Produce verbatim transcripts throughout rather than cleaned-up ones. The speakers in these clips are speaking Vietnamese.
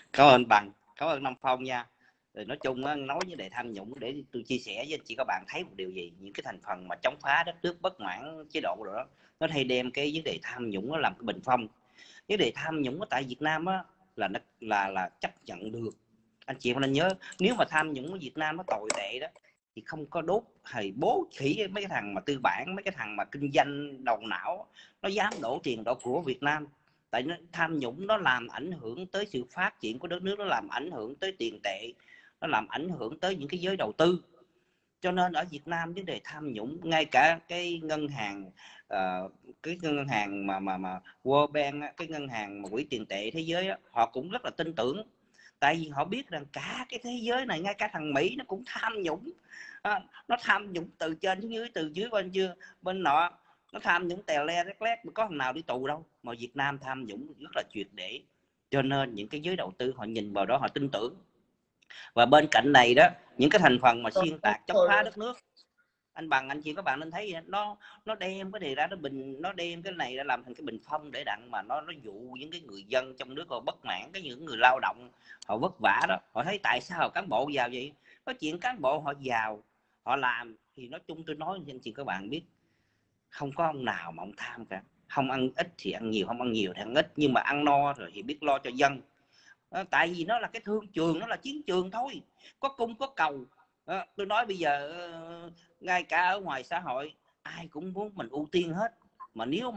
Cảm ơn Bằng, cảm ơn Nam Phong nha. Rồi nói chung á, nói với đề tham nhũng để tôi chia sẻ với anh chị các bạn thấy một điều gì, những cái thành phần mà chống phá đất nước bất mãn chế độ rồi đó, nó hay đem cái vấn đề tham nhũng nó làm cái bình phong. Vấn đề tham nhũng ở tại Việt Nam á là nó là là chấp nhận được. Anh chị nên nhớ, nếu mà tham nhũng ở Việt Nam nó tồi tệ đó thì không có đốt hay bố khỉ mấy cái thằng mà tư bản, mấy cái thằng mà kinh doanh đầu não nó dám đổ tiền đổ của Việt Nam. Tại nó tham nhũng nó làm ảnh hưởng tới sự phát triển của đất nước, nó làm ảnh hưởng tới tiền tệ, nó làm ảnh hưởng tới những cái giới đầu tư. Cho nên ở Việt Nam vấn đề tham nhũng, ngay cả cái ngân hàng uh, cái ngân hàng mà mà mà World Bank, cái ngân hàng mà quỹ tiền tệ thế giới, họ cũng rất là tin tưởng. Tại vì họ biết rằng cả cái thế giới này, ngay cả thằng Mỹ nó cũng tham nhũng. À, nó tham nhũng từ trên xuống dưới, từ dưới bên chưa bên nọ, nó tham nhũng tè le rét lét, có thằng nào đi tù đâu. Mà Việt Nam tham nhũng rất là triệt để, cho nên những cái giới đầu tư họ nhìn vào đó họ tin tưởng. Và bên cạnh này đó, những cái thành phần mà xuyên tạc chống phá đất nước, anh Bằng, anh chị các bạn nên thấy nó nó đem cái này ra, nó bình nó đem cái này ra làm thành cái bình phong để đặng mà nó nó dụ những cái người dân trong nước họ bất mãn, cái những người lao động họ vất vả đó, họ thấy tại sao cán bộ vào vậy. Có chuyện cán bộ họ vào họ làm thì nói chung tôi nói cho anh chị các bạn biết, không có ông nào mà ông tham cả. Không ăn ít thì ăn nhiều, không ăn nhiều thì ăn ít, nhưng mà ăn no rồi thì biết lo cho dân. À, tại vì nó là cái thương trường, nó là chiến trường thôi, có cung có cầu. À, tôi nói bây giờ ngay cả ở ngoài xã hội ai cũng muốn mình ưu tiên hết, mà nếu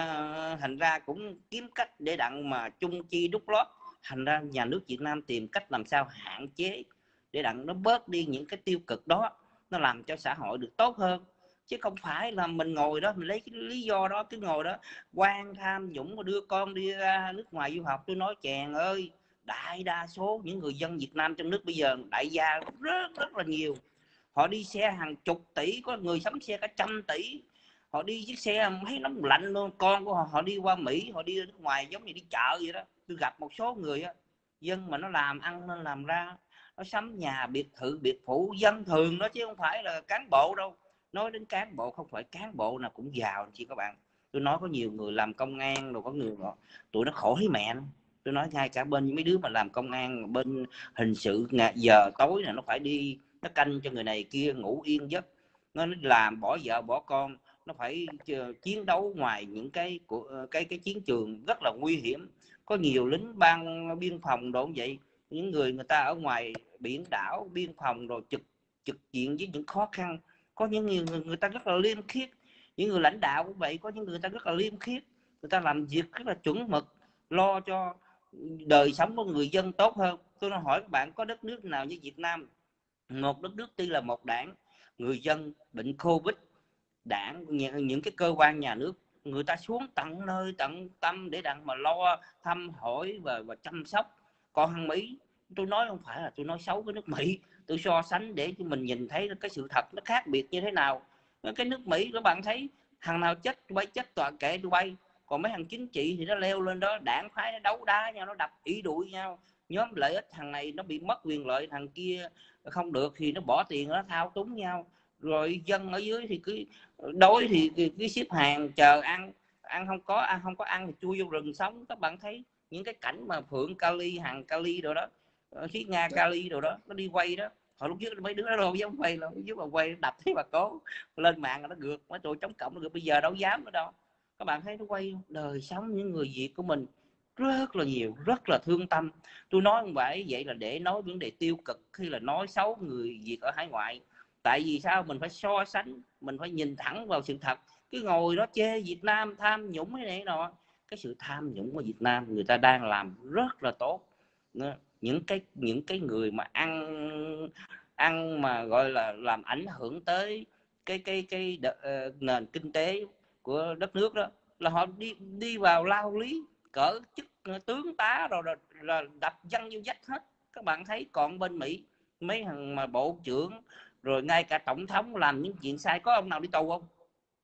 mà thành ra cũng kiếm cách để đặng mà chung chi đút lót. Thành ra nhà nước Việt Nam tìm cách làm sao hạn chế để đặng nó bớt đi những cái tiêu cực đó, nó làm cho xã hội được tốt hơn. Chứ không phải là mình ngồi đó mình lấy cái lý do đó cứ ngồi đó quan tham nhũng mà đưa con đi ra nước ngoài du học. Tôi nói chàng ơi, đại đa số những người dân Việt Nam trong nước bây giờ đại gia rất rất là nhiều, họ đi xe hàng chục tỷ, có người sắm xe cả trăm tỷ, họ đi chiếc xe thấy nóng lạnh luôn. Con của họ họ đi qua Mỹ, họ đi nước ngoài giống như đi chợ vậy đó. Tôi gặp một số người á, dân mà nó làm ăn nên làm ra, nó sắm nhà biệt thự biệt phủ, dân thường đó chứ không phải là cán bộ đâu. Nói đến cán bộ, không phải cán bộ nào cũng giàu chị các bạn. Tôi nói có nhiều người làm công an rồi, có người họ tụi nó khổ thấy mẹ nó. Tôi nói ngay cả bên mấy đứa mà làm công an, bên hình sự, giờ tối là nó phải đi nó canh cho người này kia ngủ yên giấc, nó làm bỏ vợ bỏ con, nó phải chiến đấu ngoài những cái của cái cái chiến trường rất là nguy hiểm. Có nhiều lính ban biên phòng đồ vậy, những người người ta ở ngoài biển đảo biên phòng rồi trực trực diện với những khó khăn. Có những người người ta rất là liêm khiết, những người lãnh đạo cũng vậy, có những người ta rất là liêm khiết, người ta làm việc rất là chuẩn mực, lo cho đời sống của người dân tốt hơn. Tôi nói hỏi các bạn, có đất nước nào như Việt Nam, một đất nước tuy là một đảng, người dân bệnh Covid, đảng những cái cơ quan nhà nước người ta xuống tận nơi tận tâm để đặng mà lo thăm hỏi và, và chăm sóc. Còn thằng Mỹ, tôi nói không phải là tôi nói xấu cái nước Mỹ, tôi so sánh để cho mình nhìn thấy cái sự thật nó khác biệt như thế nào. Cái nước Mỹ các bạn thấy thằng nào chết bay chết tọa kệ tôi bay, còn mấy thằng chính trị thì nó leo lên đó, đảng phái nó đấu đá nhau, nó đập ỉ đuổi nhau, nhóm lợi ích thằng này nó bị mất quyền lợi, thằng kia không được thì nó bỏ tiền nó thao túng nhau. Rồi dân ở dưới thì cứ đói thì cứ xếp hàng chờ ăn, ăn không có ăn không có ăn thì chui vô rừng sống. Các bạn thấy những cái cảnh mà Phượng Kali, hàng Kali đồ đó, khí Nga Kali đồ đó, nó đi quay đó, hồi lúc trước mấy đứa nó đâu dám quay đâu, trước mà quay đập thấy bà cố lên mạng nó gượt, mấy tụi chống cộng nó gượt, bây giờ đâu dám nữa đâu. Các bạn thấy nó quay đời sống những người Việt của mình rất là nhiều, rất là thương tâm. Tôi nói không phải vậy là để nói vấn đề tiêu cực hay là nói xấu người Việt ở hải ngoại. Tại vì sao mình phải so sánh, mình phải nhìn thẳng vào sự thật. Cứ ngồi đó chê Việt Nam tham nhũng cái này nọ, cái sự tham nhũng của Việt Nam người ta đang làm rất là tốt. Những cái những cái người mà ăn ăn mà gọi là làm ảnh hưởng tới cái cái cái, cái uh, nền kinh tế của đất nước đó, là họ đi đi vào lao lý cỡ chức tướng tá rồi là, là đập dân vô vách hết. Các bạn thấy còn bên Mỹ mấy thằng mà bộ trưởng rồi ngay cả tổng thống làm những chuyện sai, có ông nào đi tù không?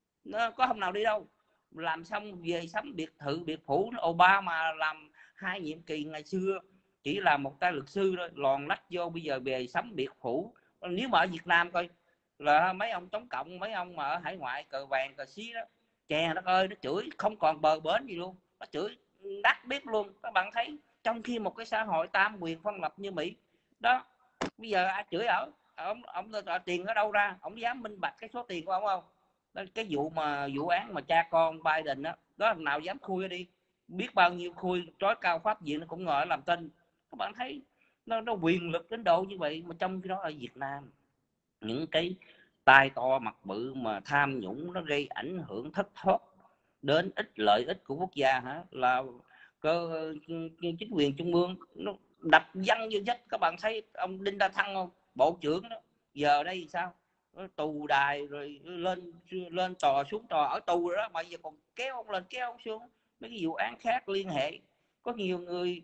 Nó có ông nào đi đâu. Làm xong về sắm biệt thự biệt phủ. Obama làm hai nhiệm kỳ ngày xưa chỉ là một tay luật sư thôi, lòn lách vô, bây giờ về sắm biệt phủ. Nếu mà ở Việt Nam coi là mấy ông chống cộng, mấy ông mà ở hải ngoại cờ vàng cờ xí đó, chè đất ơi, nó chửi không còn bờ bến gì luôn, nó chửi đắt biết luôn. Các bạn thấy trong khi một cái xã hội tam quyền phân lập như Mỹ đó, bây giờ ai chửi ở ông ông tiền ở đâu ra, ông dám minh bạch cái số tiền của ông không? Đó, cái vụ mà vụ án mà cha con Biden đó, đó nào dám khui đi, biết bao nhiêu khui trói cao pháp viện nó cũng ngồi làm tin. Các bạn thấy nó, nó quyền lực đến độ như vậy, mà trong khi đó ở Việt Nam những cái tai to mặt bự mà tham nhũng nó gây ảnh hưởng thất thoát đến ích lợi ích của quốc gia hả, là cơ chính quyền trung ương nó đập văng vô chết. Các bạn thấy ông Đinh La Thăng không, bộ trưởng đó, giờ đây sao tù đài rồi lên lên tòa xuống tòa ở tù rồi đó, mà giờ còn kéo ông lên kéo ông xuống. Mấy cái vụ án khác liên hệ, có nhiều người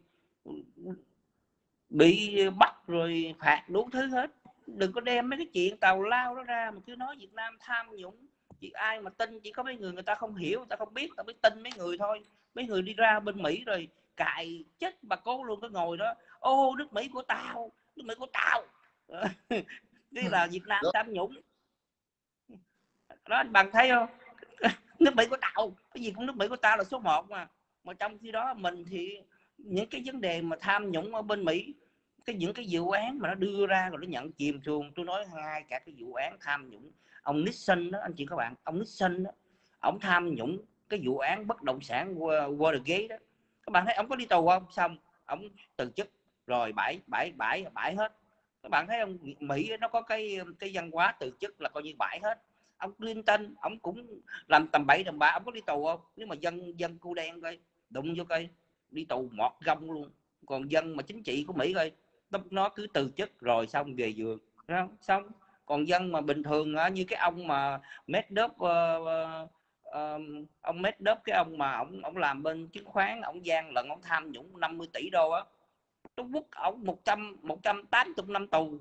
bị bắt rồi phạt đủ thứ hết. Đừng có đem mấy cái chuyện tào lao đó ra mà cứ nói Việt Nam tham nhũng. Chỉ ai mà tin, chỉ có mấy người người ta không hiểu, người ta không biết, người ta mới tin mấy người thôi. Mấy người đi ra bên Mỹ rồi cài chết bà cố luôn, cái ngồi đó ô nước Mỹ của tao, nước Mỹ của tao thế là Việt Nam tham nhũng đó, anh bằng thấy không? Nước Mỹ của tao, cái gì cũng nước Mỹ của tao là số một mà. Mà trong khi đó mình thì những cái vấn đề mà tham nhũng ở bên Mỹ, cái những cái dự án mà nó đưa ra rồi nó nhận chìm xuồng. Tôi nói ngay cả cái vụ án tham nhũng ông Nixon đó anh chị các bạn, ông Nixon đó, ông tham nhũng cái vụ án bất động sản Watergate đó. Các bạn thấy ông có đi tù không? Xong ông từ chức rồi bãi bãi bãi bãi hết. Các bạn thấy ông Mỹ nó có cái cái văn hóa từ chức là coi như bãi hết. Ông Clinton ông cũng làm tầm bậy tầm bạ, ông có đi tù không? Nếu mà dân dân cu đen coi đụng vô coi đi tù mọt gông luôn. Còn dân mà chính trị của Mỹ coi nó cứ từ chức rồi xong về giường xong. Còn dân mà bình thường như cái ông mà Medvedev uh, uh, ông Medvedev, cái ông mà ông ông làm bên chứng khoán, ông gian lận, ông tham nhũng năm mươi tỷ đô á, Trung Quốc ông một trăm một trăm tám mươi năm tù.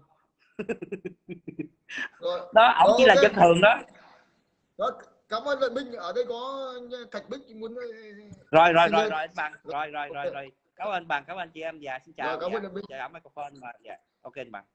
Rồi. Đó ông Rồi, chỉ okay. là dân thường đó. Đó, cảm ơn Lợi Minh. Ở đây có Thạch Bích muốn rồi rồi rồi rồi anh Bằng, rồi rồi rồi rồi cảm ơn Bằng, cảm ơn chị em. Dạ xin chào. Rồi, cảm dạ ơn Lợi Minh. chào microphone mà. Dạ ok anh Bằng.